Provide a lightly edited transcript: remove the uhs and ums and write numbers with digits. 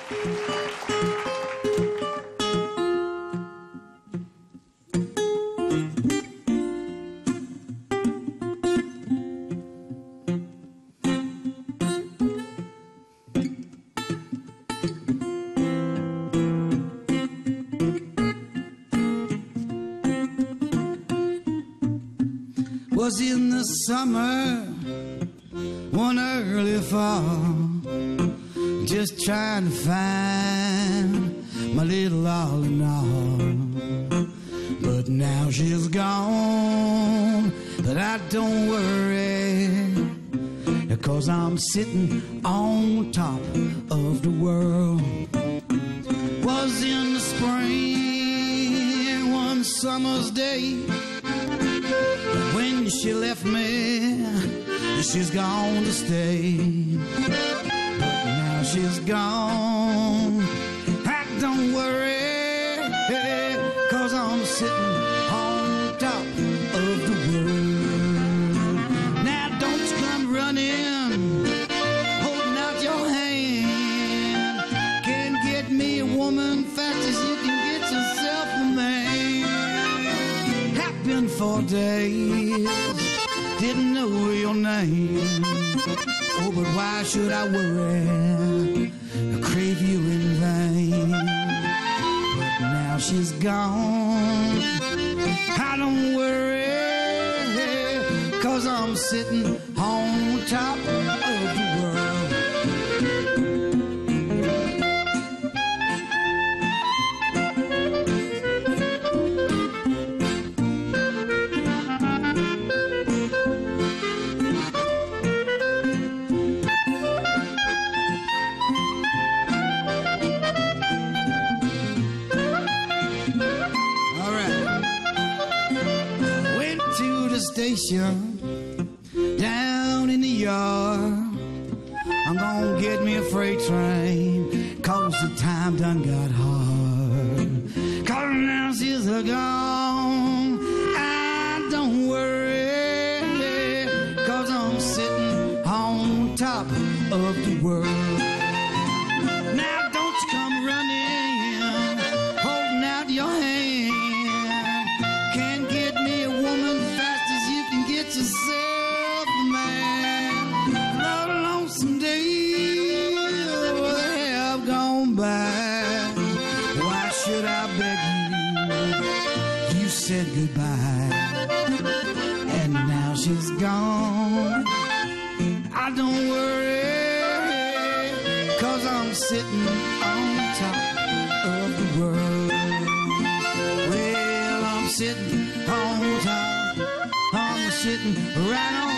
Was in the summer, one early fall, just trying to find my little all in all. But now she's gone, but I don't worry, because I'm sitting on top of the world. Was in the spring, one summer's day, when she left me, she's gone to stay. But now she's gone, I don't worry, 'cause I'm sitting on top of the world. Now don't you come running, holding out your hand. Can't get me a woman fast as you can get yourself a man. Been 4 days, didn't know your name. Oh, but why should I worry, I crave you in vain. But now she's gone, I don't worry, 'cause I'm sitting on top of the world. Station down in the yard, I'm gonna get me a freight train, 'cause the time done got hard. 'Cause now she's gone, I don't worry, 'cause I'm sitting on top of the world. Now don't you come running, holding out your hand. Can't get me a woman fast as you can get yourself a man. The lonesome days have gone by. Why should I beg you? You said goodbye, and now she's gone. I don't worry, 'cause I'm sitting on top of the world. Well, I'm sitting on top, I'm sitting right on